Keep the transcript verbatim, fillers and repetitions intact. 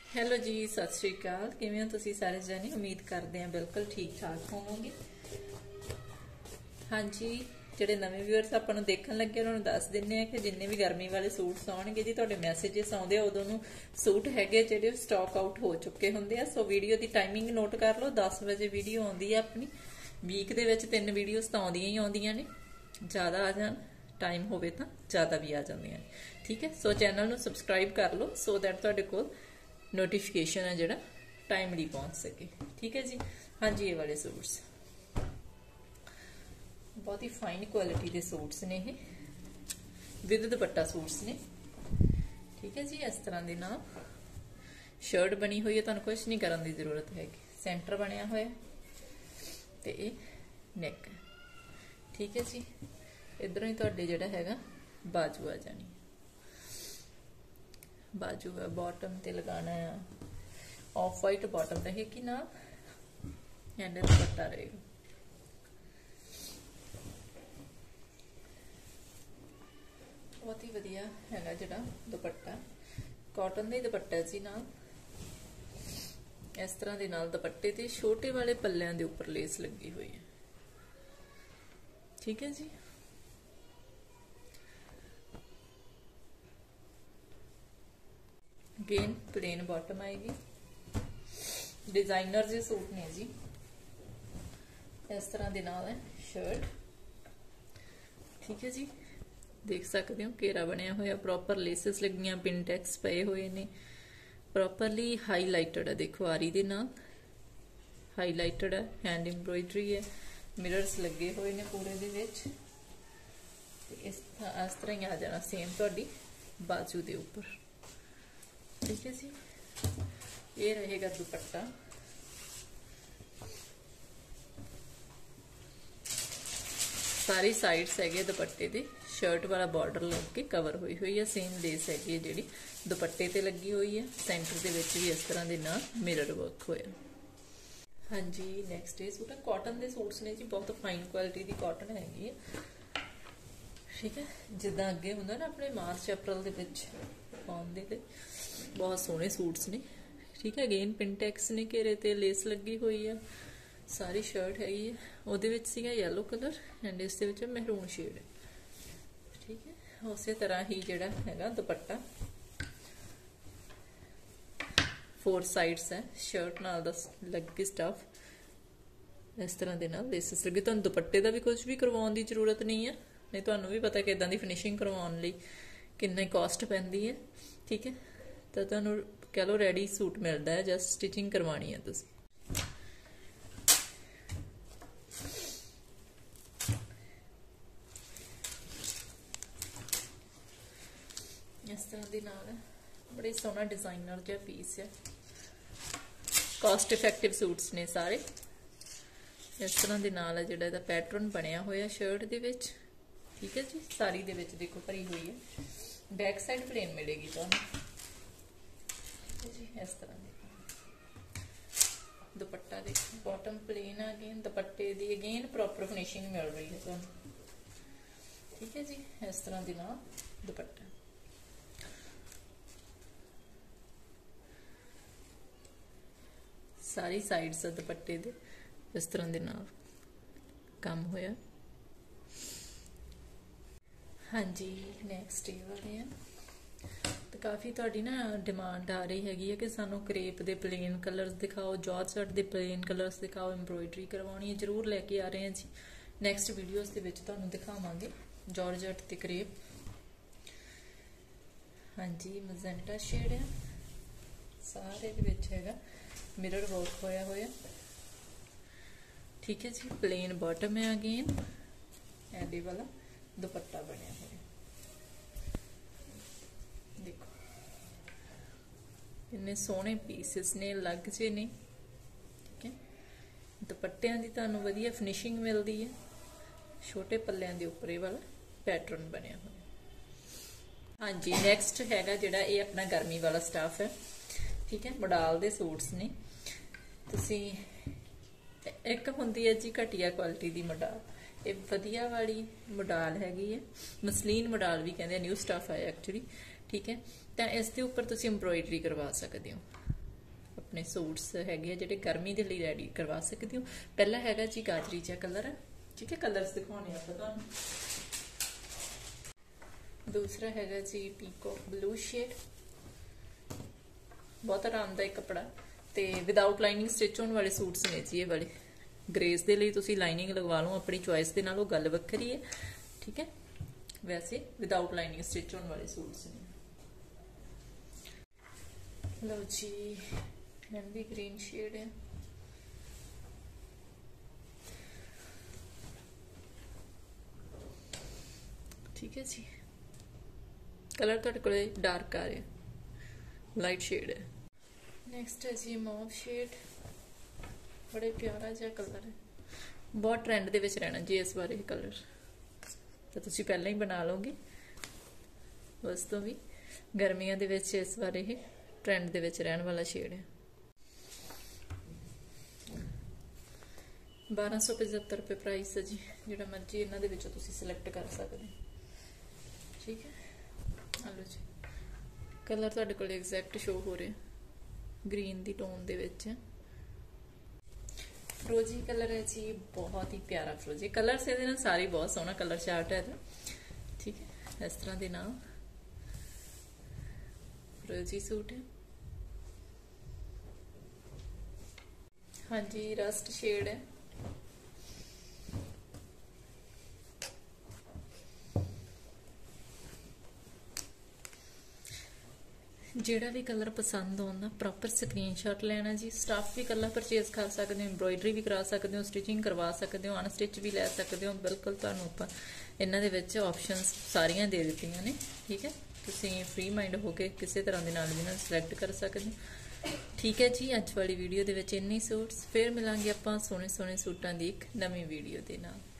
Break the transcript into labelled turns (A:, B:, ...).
A: Hello ਜੀ, ਸਤਿ ਸ਼੍ਰੀ ਅਕਾਲ। ਕਿਵੇਂ ਹੋ ਤੁਸੀਂ ਸਾਰੇ ਜਣੇ? ਉਮੀਦ ਕਰਦੇ ਆਂ ਬਿਲਕੁਲ ਠੀਕ ਠਾਕ ਹੋਵੋਗੇ। ਹਾਂਜੀ, ਜਿਹੜੇ ਨਵੇਂ ਵਿਊਅਰਸ ਆਪਾਂ ਨੂੰ ਦੇਖਣ ਲੱਗੇ ਉਹਨਾਂ ਨੂੰ ਦੱਸ ਦਿੰਨੇ ਆ ਕਿ ਜਿੰਨੇ ਵੀ ਗਰਮੀ ਵਾਲੇ ਸੂਟਸ ਆਉਣਗੇ ਜੀ, ਤੁਹਾਡੇ ਮੈਸੇजेस ਆਉਂਦੇ ਆ ਉਦੋਂ ਨੂੰ ਸੂਟ ਹੈਗੇ ਜਿਹੜੇ ਸਟਾਕ ਆਊਟ ਹੋ ਚੁੱਕੇ ਹੁੰਦੇ ਆ। ਸੋ ਵੀਡੀਓ ਦੀ ਟਾਈਮਿੰਗ ਨੋਟ ਕਰ ਲਓ, ਦਸ ਵਜੇ ਵੀਡੀਓ ਆਉਂਦੀ ਆ ਆਪਣੀ। ਵੀਕ ਦੇ ਵਿੱਚ ਤਿੰਨ ਵੀਡੀਓਜ਼ ਤਾਂ ਆਉਂਦੀਆਂ ਹੀ ਆਉਂਦੀਆਂ ਨੇ, ਜ਼ਿਆਦਾ ਆ ਜਾਣ ਟਾਈਮ ਹੋਵੇ ਤਾਂ ਜ਼ਿਆਦਾ ਵੀ ਆ ਜਾਂਦੀਆਂ ਨੇ। ਠੀਕ ਹੈ, ਸੋ ਚੈਨਲ ਨੂੰ ਸਬਸਕ੍ਰਾਈਬ ਕਰ ਲਓ ਸੋ ਦੈਟ ਤੁਹਾਡੇ ਕੋਲ ਨੋਟੀਫਿਕੇਸ਼ਨ ਹੈ ਜਿਹੜਾ ਟਾਈਮਲੀ ਪਹੁੰਚ ਸਕੇ। ਠੀਕ ਹੈ ਜੀ। ਹਾਂਜੀ, ਇਹ ਵਾਲੇ ਸੂਟਸ ਬਹੁਤ ਹੀ ਫਾਈਨ ਕੁਆਲਿਟੀ ਦੇ ਸੂਟਸ ਨੇ, ਇਹ ਵਿਦ ਦੁਪੱਟਾ ਸੂਟਸ ਨੇ। ਠੀਕ ਹੈ ਜੀ, ਇਸ ਤਰ੍ਹਾਂ ਦੇ ਨਾਲ ਸ਼ਰਟ ਬਣੀ ਹੋਈ ਹੈ, ਤੁਹਾਨੂੰ ਕੁਝ ਨਹੀਂ ਕਰਨ ਦੀ ਜ਼ਰੂਰਤ ਹੈਗੀ। ਸੈਂਟਰ ਬਣਿਆ ਹੋਇਆ ਤੇ ਇਹ ਨੈਕ। ਠੀਕ ਹੈ ਜੀ, ਇਧਰੋਂ ਹੀ ਤੁਹਾਡੇ ਜਿਹੜਾ ਹੈਗਾ ਬਾਜੂ ਆ ਜਾਣੀ। बाजू है, बॉटम ते लगाना है ऑफ वाइट बॉटम रहेगी ना, हैंडल दुपट्टा रहेगा। बहुत ही वधिया हैगा जिहड़ा दुपट्टा, कॉटन दा दुपट्टा जी। नाल इस तरह दे नाल दुपट्टे ते छोटे वाले पल्लियां दे उपर लेस लगी हुई है। ठीक है जी। अगेन प्लेन बॉटम आएगी। डिजाइनर जे सूट ने जी, इस तरह दे नाल है शर्ट। ठीक है जी, देख सकते हो घेरा बनया होया, प्रॉपर लेसिस लगियां, पिनटैक्स पे हुए ने, प्रॉपरली हाईलाइटेड है। देखो आरी दे नाल हाईलाइटेड है, हैंड एम्ब्रॉयडरी है, मिरर्स लगे हुए ने पूरे दे विच। इस इस तरह ही आ जाना सेम तुहाडी बाजू दे उपर। ठीक है जी, ये रहेगा दुपट्टा। सारी साइड्स है दुपट्टे दे शर्ट वाला बॉर्डर लग के कवर हुई हुई है। सेम लेस हैगी है जी दुपट्टे ते लगी हुई है। सेंटर दे विच भी इस तरह दे नाल मिरर वर्क होया। हाँ जी, नैक्सट डे सूट है, कॉटन के सूट्स ने जी, बहुत फाइन क्वालिटी की कॉटन हैगी है। ठीक है, जिदा अगे हुंदा ना अपने मार्च अप्रैल दे विच पाउण दे लई बहुत सोहने सूट्स ने। ठीक है, अगेन पिनटैक्स ने, घेरे ते लेस लगी हुई है। सारी शर्ट हैगी है, ਉਹਦੇ ਵਿੱਚ ਸੀਗਾ येलो कलर एंड इस दे विच महरून शेड है। ठीक है, उसे तरह ही ਜਿਹੜਾ ਹੈਗਾ ਦੁਪੱਟਾ फोर साइड्स है, शर्ट नाल दा लगी स्टफ इस तरह दे नाल लेसिस लगी। ਤੁਹਾਨੂੰ ਦੁਪੱਟੇ ਦਾ ਵੀ ਕੁਝ ਵੀ ਕਰਵਾਉਣ ਦੀ ਜ਼ਰੂਰਤ ਨਹੀਂ ਹੈ, ਨਹੀਂ ਤੁਹਾਨੂੰ ਵੀ ਪਤਾ ਕਿ ਇਦਾਂ ਦੀ ਫਿਨਿਸ਼ਿੰਗ ਕਰਵਾਉਣ ਲਈ ਕਿੰਨੀ ਕਾਸਟ ਪੈਂਦੀ ਹੈ। ਠੀਕ ਹੈ, ਤਾਂ ਤੁਹਾਨੂੰ ਕਹ ਲਓ ਰੈਡੀ ਸੂਟ ਮਿਲਦਾ ਹੈ, ਜਸਟ ਸਟਿਚਿੰਗ ਕਰਵਾਣੀ ਹੈ ਤੁਸੀਂ। ਇਸ ਤਰ੍ਹਾਂ ਦੇ ਨਾਲ ਬੜੇ ਸੋਹਣਾ ਡਿਜ਼ਾਈਨਰ ਜਿਹਾ ਪੀਸ ਹੈ। ਕਾਸਟ ਇਫੈਕਟਿਵ ਸੂਟਸ ਨੇ ਸਾਰੇ। ਇਸ ਤਰ੍ਹਾਂ ਦੇ ਨਾਲ ਹੈ ਜਿਹੜਾ ਇਹਦਾ ਪੈਟਰਨ ਬਣਿਆ ਹੋਇਆ ਸ਼ਰਟ ਦੇ ਵਿੱਚ। ਠੀਕ ਹੈ ਜੀ, ਸਾਰੀ ਦੇ ਵਿੱਚ ਦੇਖੋ ਭਰੀ ਹੋਈ ਹੈ। बैक साइड प्लेन मिलेगी तो जी इस तरह देखो। दुपट्टा देखो, बॉटम प्लेन है, अगेन दुपट्टे दी अगेन प्रॉपर फिनिशिंग मिल रही है तो। ठीक है जी, इस तरह के नाल दुपट्टा। सारी साइड्स दुपट्टे दे इस तरह के नाल काम होया। हाँ जी, नैक्सट डे वाले हैं तो काफ़ी तुहाडी ना डिमांड आ रही हैगी है कि सानू क्रेप दे प्लेन कलर्स दिखाओ, जॉर्जेट दे प्लेन कलर्स दिखाओ, एम्ब्रॉयडरी करवानी है। जरूर लैके आ रहे हैं जी, नैक्सट वीडियोज़ दे विच तुहानू दिखावांगे जॉर्जेट ते क्रेप। हाँ जी, मजेंटा शेड है, सारे दे विच हैगा मिरर वर्क होया होया। ठीक है जी, प्लेन बॉटम है, अगेन एडी वाला दुपट्टा बनया हुआ देखो। इन्ने सोहने पीसेस ने, लग जे ने। ठीक है, दुपट्टियां दी तुहानू वधिया फिनिशिंग मिलदी है। छोटे पल्लियां दे उपर इह वाला पैटर्न बनया हुआ। हाँ जी, नैक्सट हैगा जिहड़ा ये अपना गर्मी वाला स्टफ है। ठीक है, मॉडल दे सूट्स ने। तुसीं एक हुंदी है जी घटिया क्वालिटी दी मॉडल, ये वधिया वाली मॉडल हैगी है, मसलीन मॉडल भी कहते हैं, न्यू स्टफ आया एक्चुअली। ठीक है, तो इसके उपर तुसीं एम्ब्रॉयडरी करवा सकते हो। अपने सूट्स हैगे जिहड़े गर्मी दे लई रेडी करवा सकते हो। पहला हैगा जी गाजरी जा कलर, ठीक है, कलर्स दिखाने आपां तुहानूं। दूसरा हैगा जी पीकॉक ब्लू शेड, बहुत आरामदायक कपड़ा ते विदाउट लाइनिंग स्टिच होने वाले सूट्स ने जी। ये वाले ग्रेस दे लई तुसीं लाइनिंग लगवा लो अपनी चॉइस दे नाल, गल वक्खरी है, ठीक है। वैसे विदाउट लाइनिंग स्टिच होने वाले सूट्स ने। लो जी मेहंदी ग्रीन शेड है, ठीक है जी। कलर तुहाडे कोले डार्क आ रहा है, लाइट शेड है। नेक्स्ट है जी मॉव शेड, बड़े प्यारा जिहा कलर है, बहुत ट्रेंड दे विच रहना जी इस बार। कलर तो तुसीं पहले ही बना लोगे, उस तो भी गर्मियों दे विच इस बार ये ट्रेंड दे विच रहने वाला शेड है। बारह सौ पचहत्तर रुपये प्राइस है जी, जिहड़ा मर्जी इन्हां दे विचों तुसीं सिलेक्ट कर सकते, ठीक है। हेलो जी कलर तुहाडे कोल एग्जैक्ट शो हो रहे, ग्रीन दी टोन दे विच फ्रोजी कलर है जी, बहुत ही प्यारा फ्रोजी कलर से ना, सारी बहुत सोहना कलर चार्ट है, ठीक है। इस तरह के नाम फ्रोजी सूट है, हाँ जी रस्ट शेड है, ਜਿਹੜਾ भी कलर पसंद आउंदा प्रॉपर स्क्रीनशॉट लेना जी। स्टाफ भी कलर परचेज कर सकते हो, एम्ब्रॉयडरी भी करा सकते हो, स्टिचिंग करवा सकते हो, अनस्टिच भी लै सकते हो। बिल्कुल तुहानूं आपां इन्हां दे विच ऑप्शनस सारियां दे दित्तियां ने, ठीक है। तुसीं फ्री माइंड होकर किसी तरह दे नाल भी ना सिलेक्ट कर सकते हो, ठीक है जी। अज वाली वीडियो दे विच इन्नी सूट्स, फिर मिलांगे आपां सोहणे सोहणे सूटां दी एक नवीं वीडियो दे नाल।